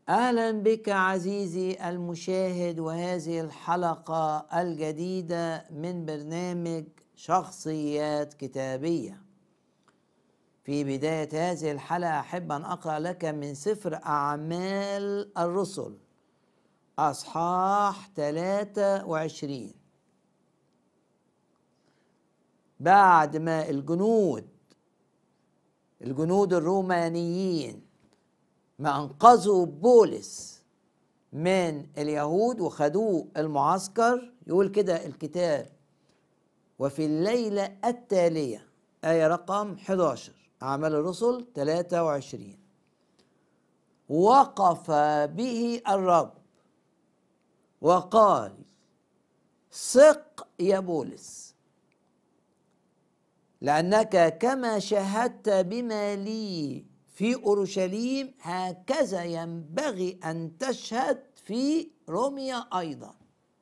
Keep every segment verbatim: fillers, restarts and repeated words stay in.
أهلا بك عزيزي المشاهد، وهذه الحلقة الجديدة من برنامج شخصيات كتابية. في بداية هذه الحلقة أحب أن أقرأ لك من سفر أعمال الرسل أصحاح ثلاثة وعشرين. بعد ما الجنود الجنود الرومانيين ما أنقذوا بولس من اليهود وخدوه المعسكر، يقول كده الكتاب: وفي الليلة التالية، آية رقم إحدى عشر، أعمال الرسل ثلاثة وعشرين، وقف به الرب وقال: ثق يا بولس، لأنك كما شهدت بما لي في أورشليم هكذا ينبغي أن تشهد في روميا أيضا.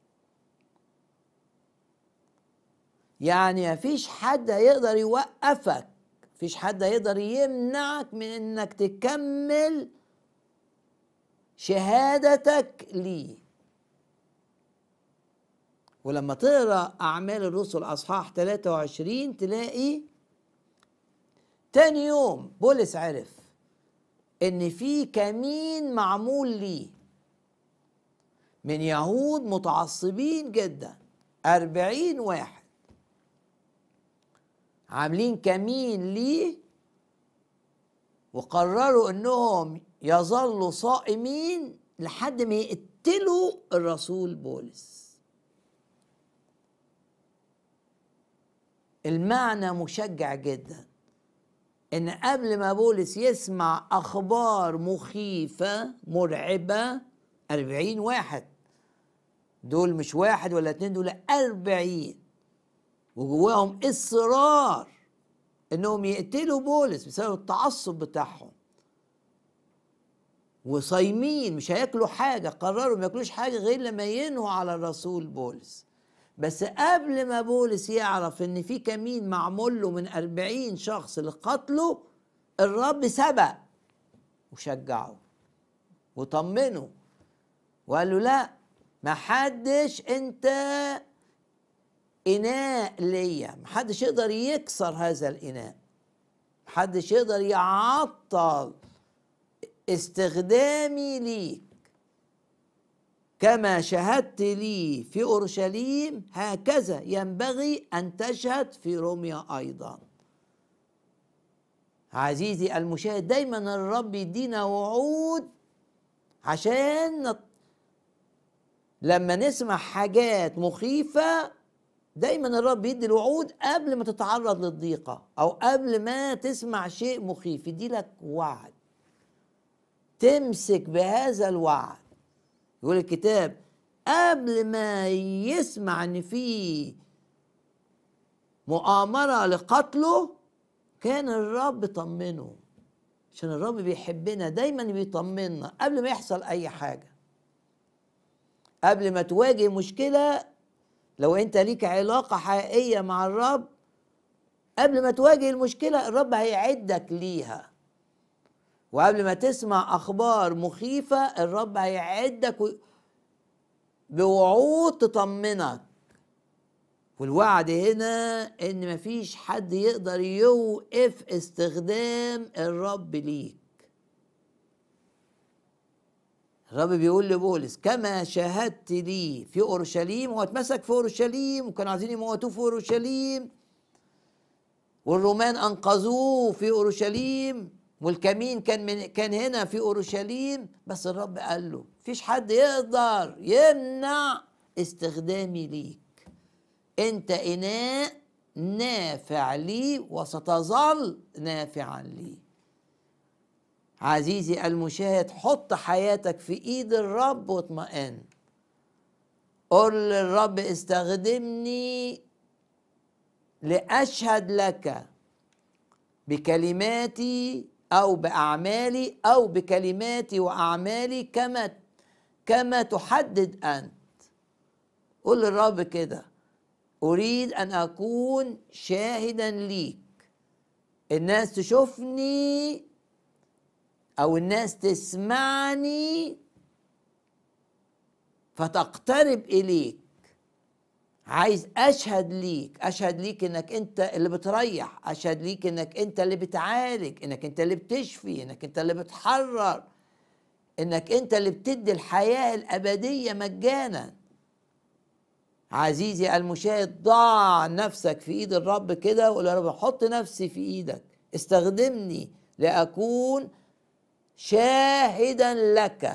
يعني مفيش حد هيقدر يوقفك، مفيش حد هيقدر يمنعك من انك تكمل شهادتك لي. ولما تقرأ أعمال الرسل أصحاح ثلاثة وعشرين تلاقي تاني يوم بولس عرف ان في كمين معمول ليه من يهود متعصبين جدا، أربعين واحد عاملين كمين ليه، وقرروا انهم يظلوا صائمين لحد ما يقتلوا الرسول بولس. المعنى مشجع جدا، ان قبل ما بولس يسمع اخبار مخيفة مرعبة، أربعين واحد دول مش واحد ولا اتنين، دول أربعين، وجواهم اصرار انهم يقتلوا بولس بسبب التعصب بتاعهم، وصايمين مش هياكلوا حاجة، قرروا ما ياكلوش حاجة غير لما ينهوا على الرسول بولس. بس قبل ما بولس يعرف ان في كمين معمول له من أربعين شخص لقتله، الرب سبق وشجعه وطمنه وقال له: لا، ما حدش، انت إناء ليا، محدش يقدر يكسر هذا الإناء، محدش يقدر يعطل استخدامي ليك. كما شهدت لي في أورشليم هكذا ينبغي أن تشهد في روميا أيضا. عزيزي المشاهد، دايما الرب يدينا وعود عشان نط... لما نسمع حاجات مخيفة، دايما الرب يدي الوعود قبل ما تتعرض للضيقة أو قبل ما تسمع شيء مخيف، يدي لك وعد تمسك بهذا الوعد. يقول الكتاب: قبل ما يسمع ان في مؤامرة لقتله كان الرب طمنه، عشان الرب بيحبنا دايما بيطمنا قبل ما يحصل اي حاجة. قبل ما تواجه مشكلة، لو انت ليك علاقة حقيقية مع الرب، قبل ما تواجه المشكلة الرب هيعدك ليها. وقبل ما تسمع اخبار مخيفة الرب هيعدك بوعود تطمنك. والوعد هنا ان مفيش حد يقدر يوقف استخدام الرب ليك. الرب بيقول لبولس: كما شهدت لي في أورشليم. هو اتمسك في أورشليم وكانوا عايزين يموتوه في أورشليم، والرومان أنقذوه في أورشليم، والكمين كان من كان هنا في أورشليم. بس الرب قال له: مفيش حد يقدر يمنع استخدامي ليك، أنت إناء نافع لي وستظل نافعا لي. عزيزي المشاهد، حط حياتك في ايد الرب واطمئن. قل للرب: استخدمني لأشهد لك بكلماتي أو بأعمالي أو بكلماتي وأعمالي كما كما تحدد أنت. قل للرب كده: أريد أن أكون شاهدا ليك، الناس تشوفني او الناس تسمعني فتقترب اليك. عايز اشهد ليك، اشهد ليك انك انت اللي بتريح، اشهد ليك انك انت اللي بتعالج، انك انت اللي بتشفي، انك انت اللي بتحرر، انك انت اللي بتدي الحياة الابدية مجانا. عزيزي المشاهد، ضع نفسك في ايد الرب كده وقول يا رب حط نفسي في ايدك، استخدمني لأكون شاهدا لك،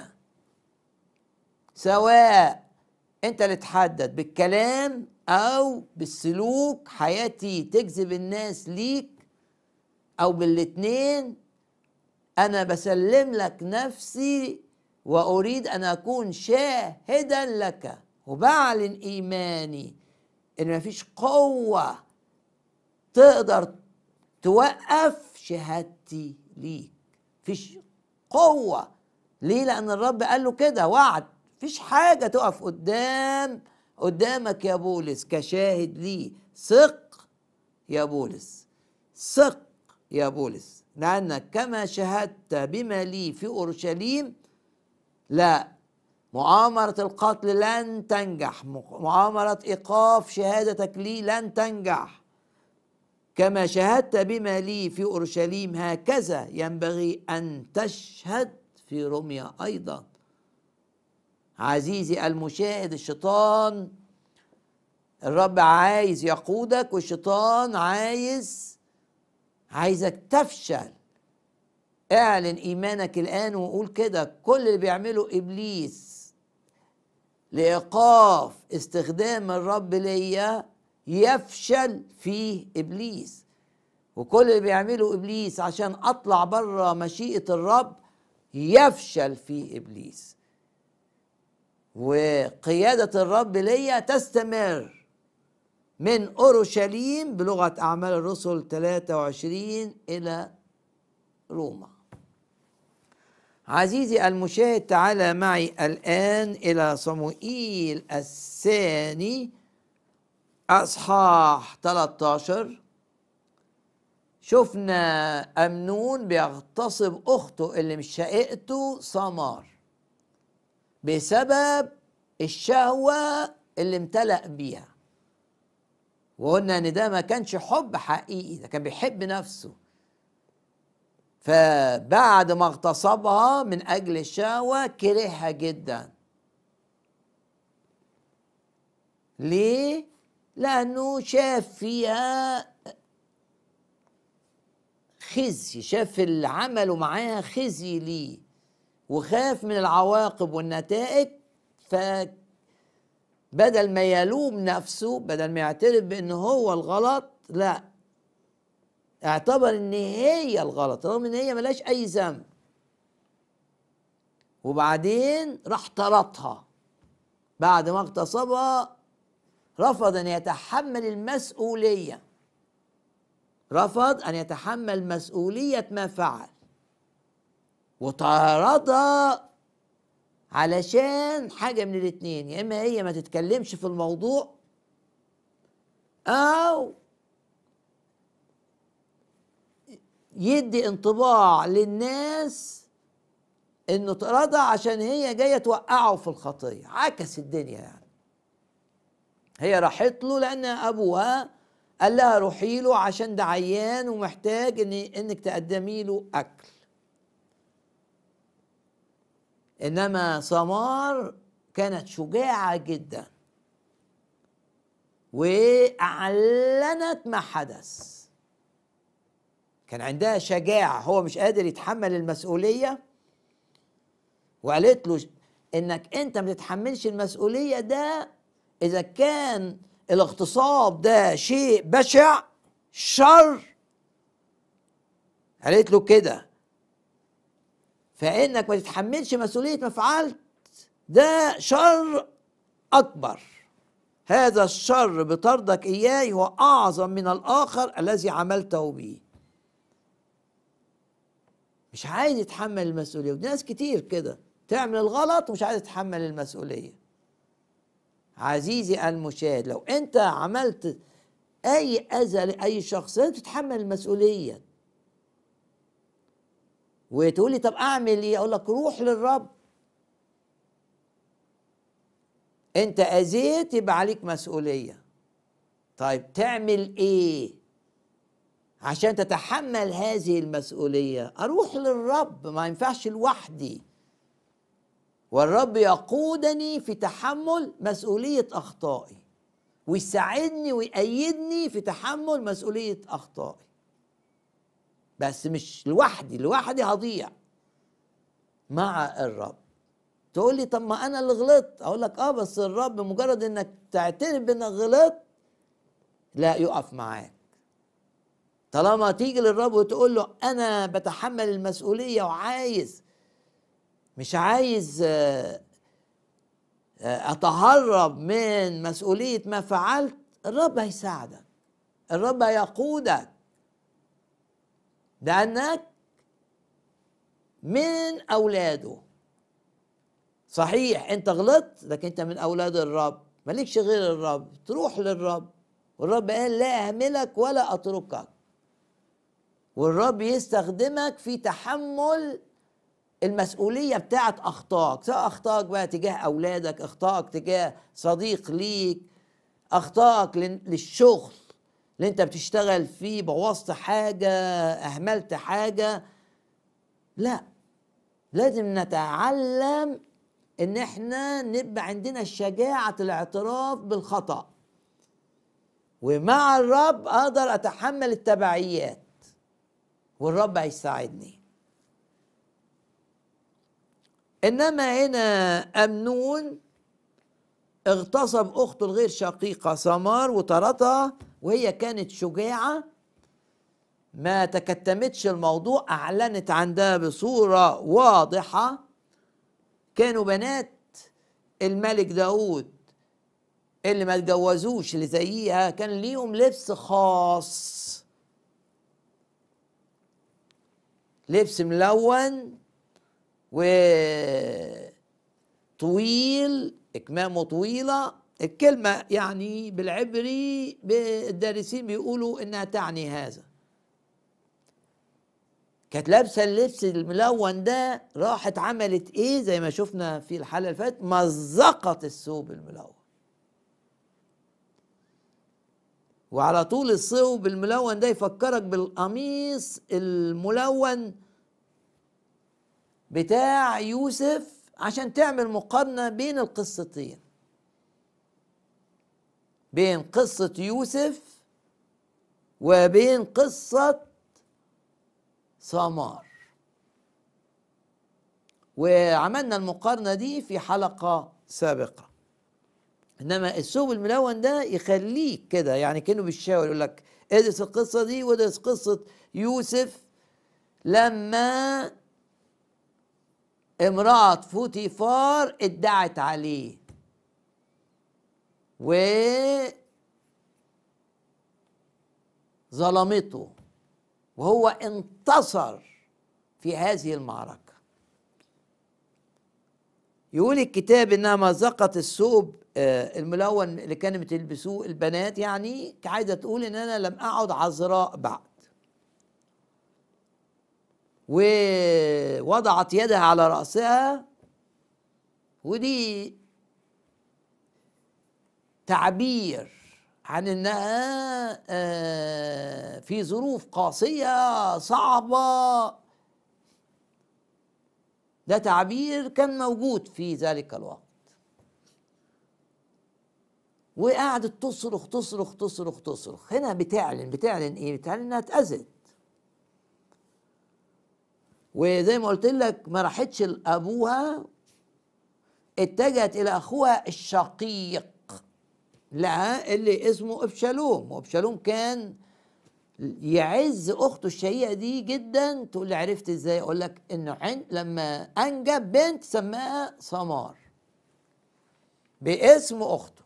سواء انت اللي تحدد بالكلام او بالسلوك، حياتي تجذب الناس ليك او بالاتنين. انا بسلم لك نفسي واريد ان اكون شاهدا لك، وبعلن ايماني ان مفيش قوة تقدر توقف شهادتي ليك. مفيش قوة. ليه؟ لان الرب قال له كده، وعد. مفيش حاجة تقف قدام قدامك يا بولس كشاهد لي. ثق يا بولس، ثق يا بولس، لأنك كما شهدت بما لي في أورشليم، لا، مؤامرة القتل لن تنجح، مؤامرة إيقاف شهادتك لي لن تنجح. كما شهدت بما لي في أورشليم هكذا ينبغي أن تشهد في روميا أيضا. عزيزي المشاهد، الشيطان، الرب عايز يقودك، والشيطان عايز عايزك تفشل. اعلن ايمانك الان وقول كده: كل اللي بيعمله ابليس لايقاف استخدام الرب ليا يفشل فيه ابليس، وكل اللي بيعمله ابليس عشان اطلع بره مشيئة الرب يفشل فيه ابليس. وقيادة الرب ليا تستمر من أورشليم بلغة أعمال الرسل ثلاثة وعشرين إلى روما. عزيزي المشاهد، تعال معي الآن إلى صموئيل الثاني أصحاح ثلاثة عشر. شفنا أمنون بيغتصب أخته اللي مش شقيقته سمار بسبب الشهوة اللي امتلأ بيها، وقلنا ان ده ما كانش حب حقيقي، ده كان بيحب نفسه. فبعد ما اغتصبها من اجل الشهوة كرهها جدا. ليه؟ لانه شاف فيها خزي، شاف اللي عمله معاها خزي ليه، وخاف من العواقب والنتائج. فبدل ما يلوم نفسه، بدل ما يعترف بأنه هو الغلط، لا، اعتبر ان هي الغلط رغم ان هي ملاش اي ذنب. وبعدين راح طردها بعد ما اغتصبها. رفض ان يتحمل المسؤولية، رفض ان يتحمل مسؤولية ما فعل، وطردها علشان حاجة من الاتنين: يا اما هي ما تتكلمش في الموضوع، او يدي انطباع للناس انه طردها عشان هي جايه توقعه في الخطيه. عكس الدنيا يعني. هي راحت له لان ابوها قال لها روحي له عشان ده عيان ومحتاج ان انك تقدمي له اكل. انما سمار كانت شجاعه جدا واعلنت ما حدث. كان عندها شجاعة، هو مش قادر يتحمل المسؤولية، وقالت له انك انت ما تتحملش المسؤولية ده اذا كان الاغتصاب ده شيء بشع شر. قالت له كده، فانك ما تتحملش مسؤولية ما فعلت ده شر اكبر. هذا الشر بطردك اياه هو اعظم من الاخر الذي عملته به. مش عايز يتحمل المسؤولية. ودي ناس كتير كده تعمل الغلط ومش عايز تتحمل المسؤولية. عزيزي المشاهد، لو انت عملت اي اذى لاي شخص لازم تتحمل المسؤولية. وتقول لي طب اعمل ايه؟ اقول لك روح للرب. انت اذيت يبقى عليك مسؤوليه. طيب تعمل ايه عشان تتحمل هذه المسؤوليه؟ اروح للرب، ما ينفعش لوحدي، والرب يقودني في تحمل مسؤوليه اخطائي، ويساعدني ويأيدني في تحمل مسؤوليه اخطائي. بس مش لوحدي، لوحدي هضيع، مع الرب. تقول لي طب ما انا اللي غلطت، اقول لك اه بس الرب مجرد انك تعترف بانك غلطت لا يقف معاك. طالما تيجي للرب وتقول له انا بتحمل المسؤوليه وعايز، مش عايز اتهرب من مسؤوليه ما فعلت، الرب هيساعدك، الرب هيقودك، لانك من اولاده. صحيح انت غلطت، لكن انت من اولاد الرب، مالكش غير الرب، تروح للرب. والرب قال لا اهملك ولا اتركك، والرب يستخدمك في تحمل المسؤولية بتاعت اخطائك، سواء اخطائك بقى تجاه اولادك، اخطائك تجاه صديق ليك، اخطائك للشغل اللي انت بتشتغل فيه، بوظت حاجة، اهملت حاجة. لا، لازم نتعلم ان احنا نبقى عندنا شجاعة الاعتراف بالخطأ، ومع الرب اقدر اتحمل التبعيات، والرب هيساعدني. انما هنا امنون اغتصب اخته الغير شقيقة ثمار وطردها، وهي كانت شجاعة، ما تكتمتش الموضوع، اعلنت عن ده بصورة واضحة. كانوا بنات الملك داود اللي ما اتجوزوش اللي زيها كان ليهم لبس خاص، لبس ملون وطويل، اكمامه طويلة. الكلمة يعني بالعبري الدارسين بيقولوا انها تعني هذا. كانت لابسه اللبس الملون ده، راحت عملت ايه زي ما شفنا في الحلقة اللي فاتت؟ مزقت الثوب الملون. وعلى طول الثوب الملون ده يفكرك بالقميص الملون بتاع يوسف، عشان تعمل مقارنة بين القصتين، بين قصة يوسف وبين قصة ثمار. وعملنا المقارنة دي في حلقة سابقة. انما الثوب الملون ده يخليك كده، يعني كأنه بالشاور يقول لك ادرس القصة دي وادرس قصة يوسف لما امرأة فوتيفار ادعت عليه وظلمته، وهو انتصر في هذه المعركة. يقول الكتاب انها مزقت الثوب الملون اللي كانوا بتلبسوه البنات، يعني عايزة تقول ان انا لم اقعد عذراء بعد. ووضعت يدها على رأسها، ودي تعبير عن انها في ظروف قاسية صعبة. ده تعبير كان موجود في ذلك الوقت. وقعدت تصرخ تصرخ تصرخ تصرخ. هنا بتعلن بتعلن ايه؟ بتعلن انها اتأذت. وزي ما قلت لك ما راحتش لابوها، اتجهت الى اخوها الشقيق لها اللي اسمه ابشالوم. وابشالوم كان يعز اخته الشقيقه دي جدا. تقول لي عرفت ازاي؟ اقول لك انه لما انجب بنت سماها ثمار باسم اخته،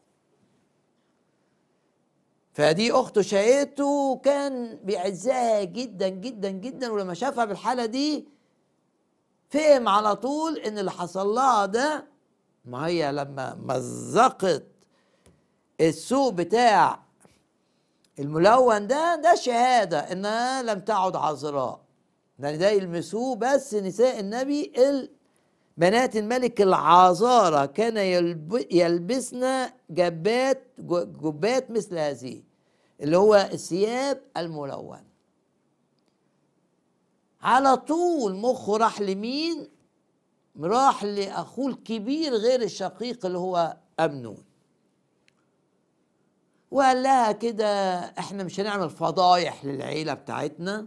فدي اخته شقيقته كان بيعزها جدا جدا جدا. ولما شافها بالحاله دي فهم على طول ان اللي حصل لها ده، ما هي لما مزقت السوق بتاع الملون ده، ده شهادة انها لم تعد عذراء، ده ده يلمسوه بس نساء النبي بنات الملك العذارى كان يلبسن جبات جبات مثل هذه اللي هو الثياب الملونة. على طول مخه راح لمين؟ راح لأخوه الكبير غير الشقيق اللي هو أمنون، وقال لها كده احنا مش هنعمل فضايح للعيلة بتاعتنا،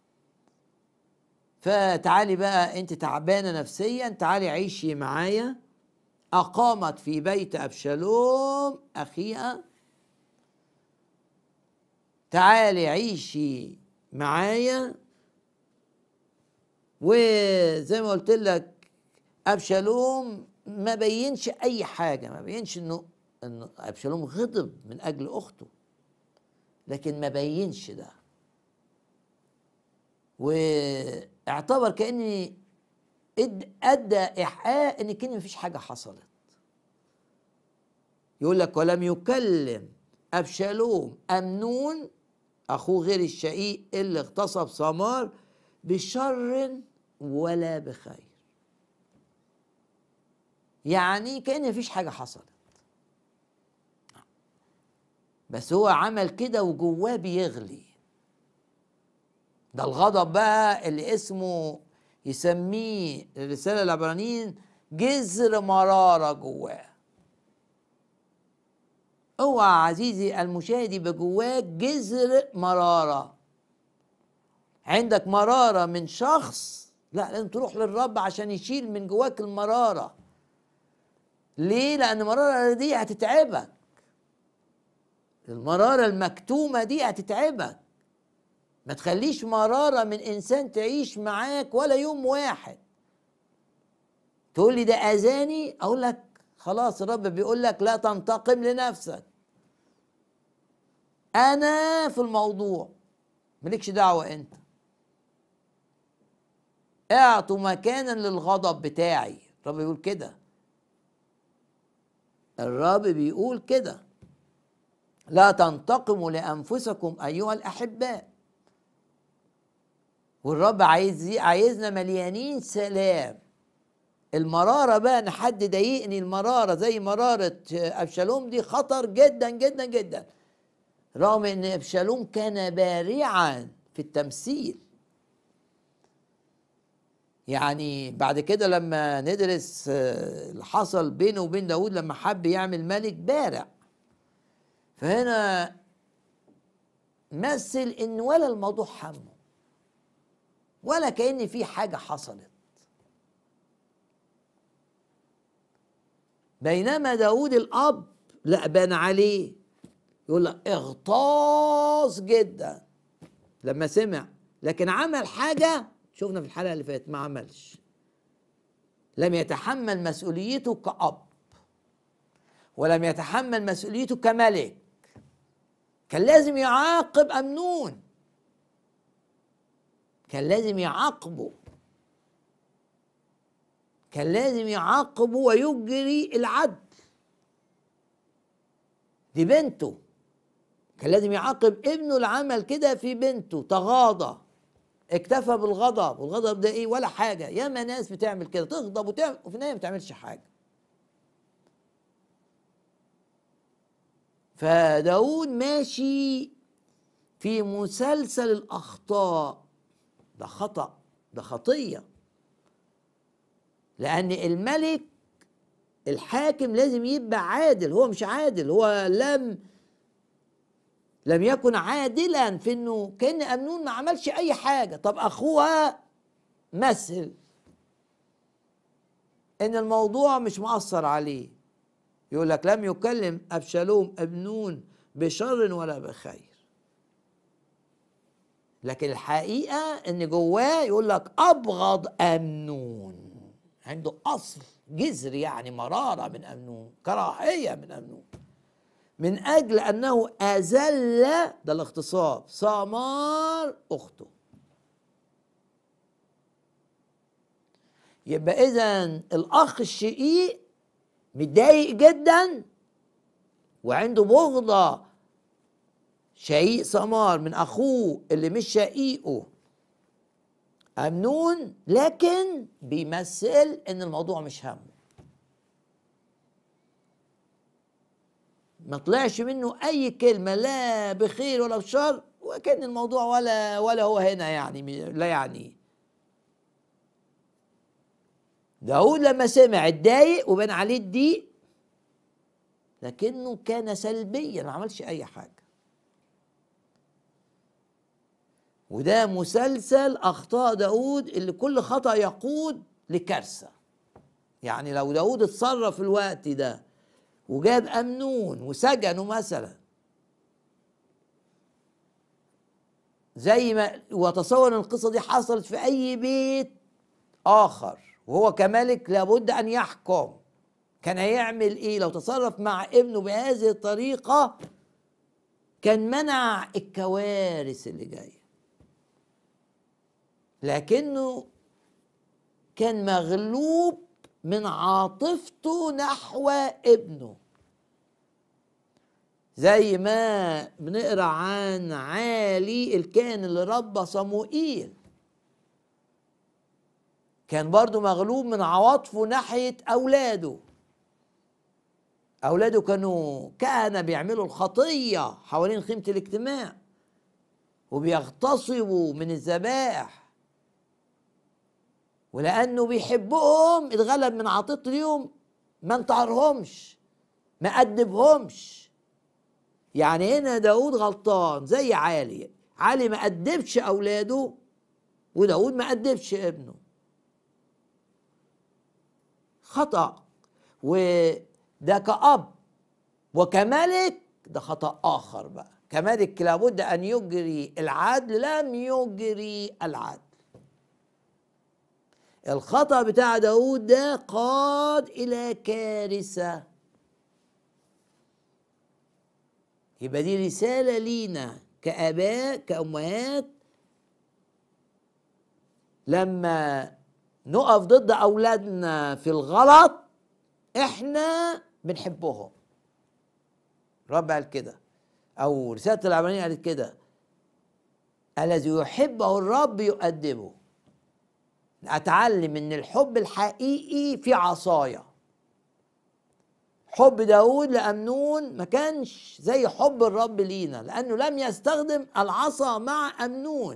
فتعالي بقى انت تعبانة نفسيا، تعالي عيشي معايا. أقامت في بيت أبشالوم أخيها، تعالي عيشي معايا. وزي ما قلت لك أبشالوم ما بينش أي حاجة، ما بينش إنه إنه أبشالوم غضب من أجل أخته، لكن ما بينش ده، واعتبر كأني أدى إيحاء إن كأن مفيش حاجة حصلت. يقول لك ولم يكلم أبشالوم أمنون أخوه غير الشقيق اللي اغتصب ثمار بشر ولا بخير، يعني كأن مفيش حاجة حصلت، بس هو عمل كده وجواه بيغلي. ده الغضب بقى اللي اسمه يسميه الرسالة العبرانيين جذر مرارة جواه. اوعى عزيزي المشاهد يبقى جواك جذر مرارة، عندك مرارة من شخص، لا لازم تروح للرب عشان يشيل من جواك المرارة. ليه؟ لأن المرارة دي هتتعبك، المرارة المكتومة دي هتتعبك. ما تخليش مرارة من إنسان تعيش معاك ولا يوم واحد. تقول لي ده أذاني، أقول لك خلاص الرب بيقول لك لا تنتقم لنفسك، أنا في الموضوع، مالكش دعوة أنت. اعطوا مكانا للغضب بتاعي، الرب بيقول كده، الرب بيقول كده لا تنتقموا لأنفسكم أيها الأحباء. والرب عايز عايزنا مليانين سلام. المرارة بقى ان حد ضايقني، المرارة زي مرارة أبشالوم دي خطر جدا جدا جدا، رغم ان أبشالوم كان بارعا في التمثيل. يعني بعد كده لما ندرس اللي حصل بينه وبين داود لما حب يعمل ملك بارع، فهنا مثل ان ولا الموضوع همه ولا كأن في حاجة حصلت. بينما داود الأب لا بان عليه، يقول لك اغتاظ جدا لما سمع، لكن عمل حاجة شوفنا في الحلقة اللي فاتت ما عملش، لم يتحمل مسؤوليته كأب ولم يتحمل مسؤوليته كملك. كان لازم يعاقب أمنون، كان لازم يعاقبه، كان لازم يعاقبه ويجري العدل. دي بنته، كان لازم يعاقب ابنه اللي عمل كده في بنته، تغاضى، اكتفى بالغضب. والغضب ده ايه؟ ولا حاجه. ياما ناس بتعمل كده، تغضب وتعمل وفي النهايه ما بتعملش حاجه. فداود ماشي في مسلسل الاخطاء، ده خطأ، ده خطيه، لأن الملك الحاكم لازم يبقى عادل. هو مش عادل، هو لم لم يكن عادلا في انه كأن أمنون ما عملش أي حاجة. طب أخوها مثل إن الموضوع مش مؤثر عليه، يقول لك لم يكلم أبشالوم أمنون بشر ولا بخير، لكن الحقيقة إن جواه يقول لك أبغض أمنون، عنده أصل جذر يعني مرارة من أمنون، كراهية من أمنون، من أجل أنه أذل، ده الاغتصاب، ثمار أخته. يبقى إذن الأخ الشقيق متضايق جدا وعنده بغضة شقيق ثمار من أخوه اللي مش شقيقه أمنون، لكن بيمثل إن الموضوع مش همه، ما طلعش منه أي كلمة لا بخير ولا بشر، وكان الموضوع ولا ولا هو هنا يعني لا يعني. داود لما سمع اتضايق وبان عليه الضيق، لكنه كان سلبيا ما عملش أي حاجة. وده مسلسل أخطاء داود اللي كل خطأ يقود لكارثة. يعني لو داود اتصرف في الوقت ده وجاب أمنون وسجنه مثلا، زي ما وتصور ان القصة دي حصلت في أي بيت آخر وهو كملك لابد أن يحكم، كان هيعمل إيه؟ لو تصرف مع ابنه بهذه الطريقة كان منع الكوارث اللي جاية، لكنه كان مغلوب من عاطفته نحو ابنه، زي ما بنقرا عن عالي الكاهن اللي ربى صموئيل، كان برضو مغلوب من عواطفه ناحية أولاده. أولاده كانوا كهنة بيعملوا الخطية حوالين خيمة الاجتماع وبيغتصبوا من الذبائح، ولأنه بيحبهم اتغلب من عاطفته ليهم، ما انتحرهمش ما أدبهمش. يعني هنا داود غلطان زي عالي، عالي ما أدبش أولاده وداود ما أدبش ابنه، خطأ. وده كأب وكملك ده خطأ آخر بقى. كملك لابد أن يجري العدل، لم يجري العدل. الخطأ بتاع داود ده قاد إلى كارثة. يبقى دي رسالة لينا كآباء كأمهات، لما نقف ضد أولادنا في الغلط إحنا بنحبهم. الرب قال كده، أو رسالة العبرانيين قالت كده، الذي يحبه الرب يؤدبه. أتعلم إن الحب الحقيقي في عصاية. حب داود لأمنون ما كانش زي حب الرب لينا، لأنه لم يستخدم العصا مع أمنون.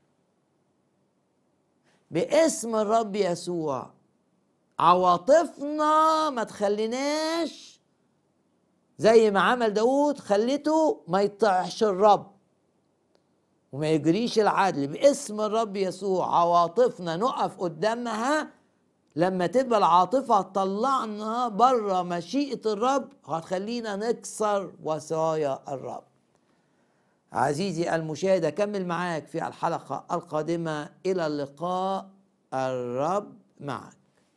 باسم الرب يسوع عواطفنا ما تخليناش زي ما عمل داود، خليته ما يطيعش الرب وما يجريش العدل. باسم الرب يسوع عواطفنا نقف قدامها، لما تبقى العاطفة تطلعنا بره مشيئة الرب هتخلينا نكسر وصايا الرب. عزيزي المشاهد، أكمل معاك في الحلقة القادمة. إلى اللقاء، الرب معك.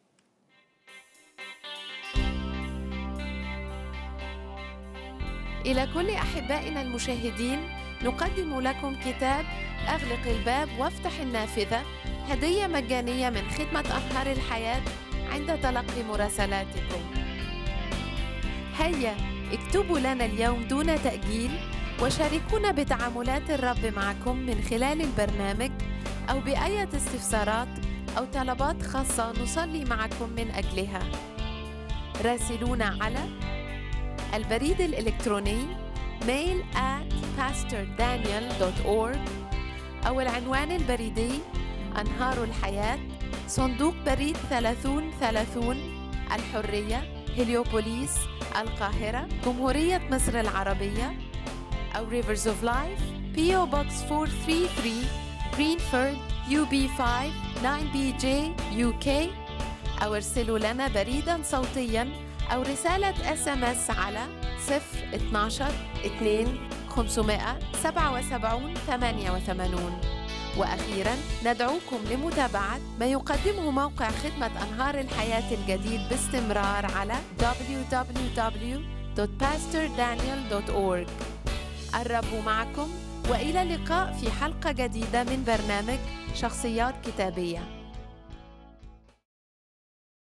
إلى كل أحبائنا المشاهدين، نقدم لكم كتاب أغلق الباب وافتح النافذة، هدية مجانية من خدمة أنهار الحياة عند تلقي مراسلاتكم. هيا اكتبوا لنا اليوم دون تأجيل وشاركونا بتعاملات الرب معكم من خلال البرنامج، أو بأي استفسارات أو طلبات خاصة نصلي معكم من أجلها. راسلونا على البريد الإلكتروني mail at pastor daniel dot org أو العنوان البريدي أنهار الحياة، صندوق بريد ثلاثون ثلاثون، الحرية، هليوبوليس، القاهرة، جمهورية مصر العربية، أو Rivers of Life بي أو Box four three three Greenford U B five nine B J U K، أو ارسلوا لنا بريداً صوتياً أو رسالة اس ام اس على صفر اتناشر اتنين خمسمائة سبعة وسبعين ثمانية وثمانين. وأخيراً ندعوكم لمتابعة ما يقدمه موقع خدمة أنهار الحياة الجديد باستمرار على دبليو دبليو دبليو دوت باستور دانيال دوت أورج. الرب معكم، وإلى اللقاء في حلقة جديدة من برنامج شخصيات كتابية.